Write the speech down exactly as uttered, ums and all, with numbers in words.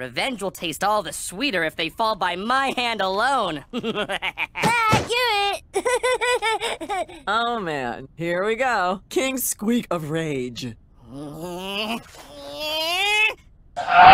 Revenge will taste all the sweeter if they fall by my hand alone. Ah, do it! Oh man, here we go. King Squeak of Rage.